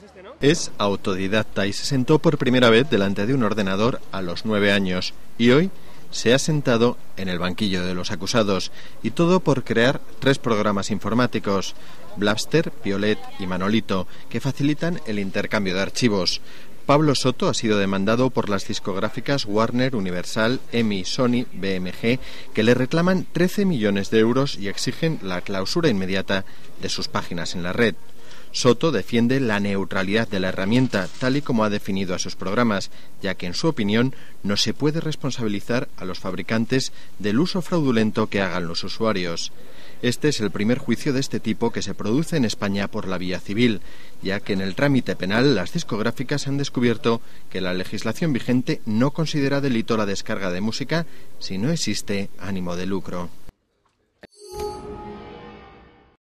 Es autodidacta y se sentó por primera vez delante de un ordenador a los 9 años y hoy se ha sentado en el banquillo de los acusados, y todo por crear 3 programas informáticos, Blabster, Piolet y Manolito, que facilitan el intercambio de archivos. Pablo Soto ha sido demandado por las discográficas Warner, Universal, EMI, Sony, BMG, que le reclaman 13 millones de euros y exigen la clausura inmediata de sus páginas en la red. Soto defiende la neutralidad de la herramienta, tal y como ha definido a sus programas, ya que en su opinión no se puede responsabilizar a los fabricantes del uso fraudulento que hagan los usuarios. Este es el primer juicio de este tipo que se produce en España por la vía civil, ya que en el trámite penal las discográficas han descubierto que la legislación vigente no considera delito la descarga de música si no existe ánimo de lucro.